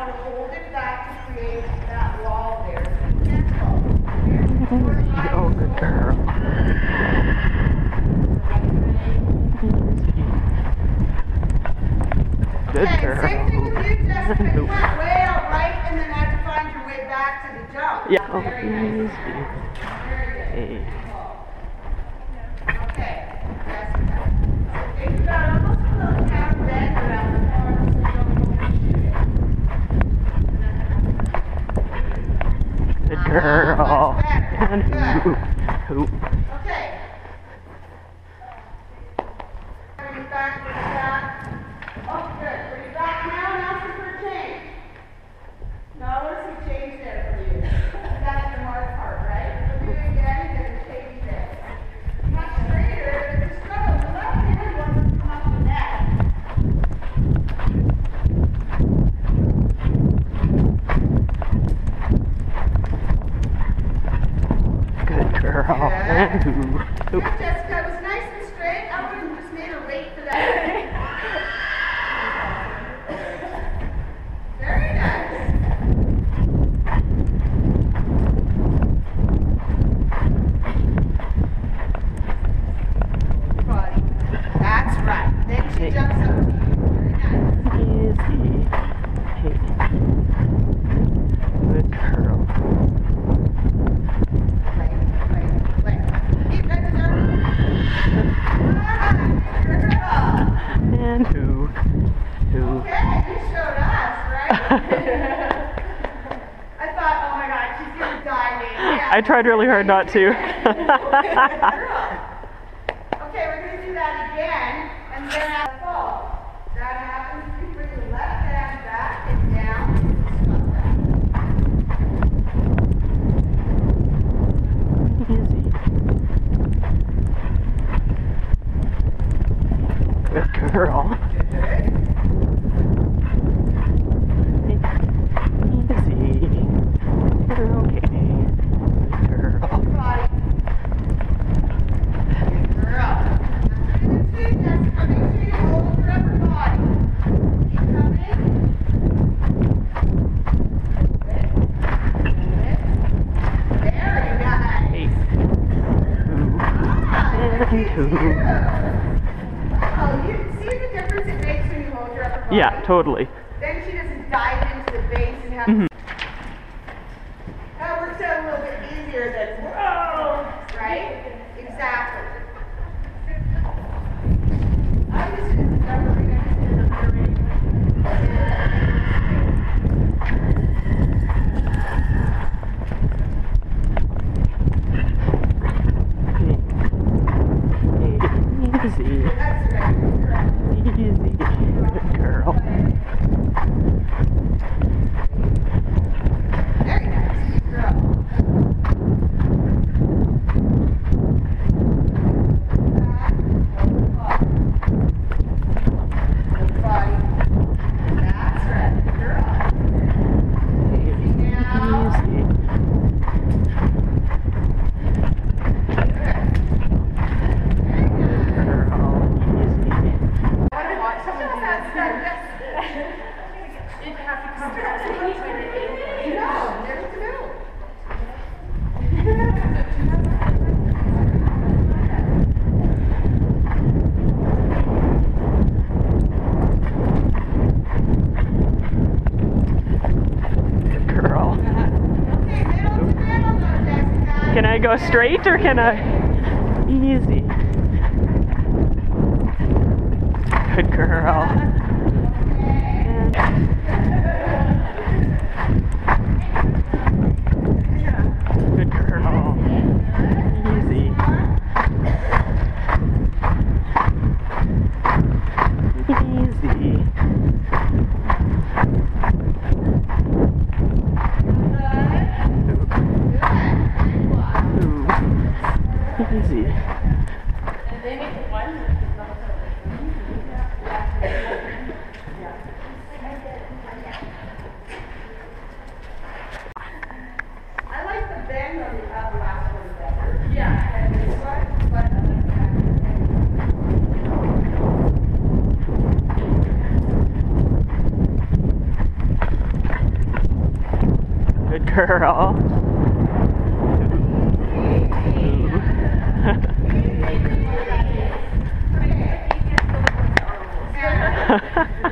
want to hold it back to create that wall there. Gentle. Oh, good girl. Good girl. Same thing with you, Jessica. You went way out right, and then had to find your way back to the jump. Yeah. Oh, very nice. Very good. Hey. Okay, Jessica. So think about almost a little half bend around the arm so you don't overshoot it. Good girl. Much better. And hoop. Okay. Bring it back, bring it back. Oh, good. Bring it back now and ask for a change. No, I want to see change there for you. That's the hard part, right? We'll do it again and then change there. Much straighter. If you struggle, the left hand wants to come up the neck. Good girl. Yeah. And hoop. Yeah, Jessica, it was nice and straight. I would have just made her wait for that. Very nice. Body. That's right. Then she jumps up to you. Very nice. Easy. Hey. Good girl. Play. Keep that down. Good girl. And hoop. Okay, you showed us, right? I thought, oh my God, she's gonna dive in. Yeah. I tried really hard not to. Okay, we're gonna do that again, and then at the fall. That happens, you bring your left hand back and down. Easy. Good girl. Easy. You're okay. Good girl. Body. Good girl. Make sure you hold your upper body. Keep coming. Very nice. Hey. And two. Oh, you see the difference it makes when you hold your upper body? Yeah, totally. Then she doesn't dive into the base and have That works out a little bit easier than whoa, right? Exactly. I just didn't discover we got to sit in a hurry. Easy. That's right. Correct. Easy. Good girl. Very nice. Good girl. Good body. That's right. Good girl. Easy now. Easy. Can I go straight or can I? Easy. Good girl. Good girl. Easy. Easy. Easy. Good girl. Ooh.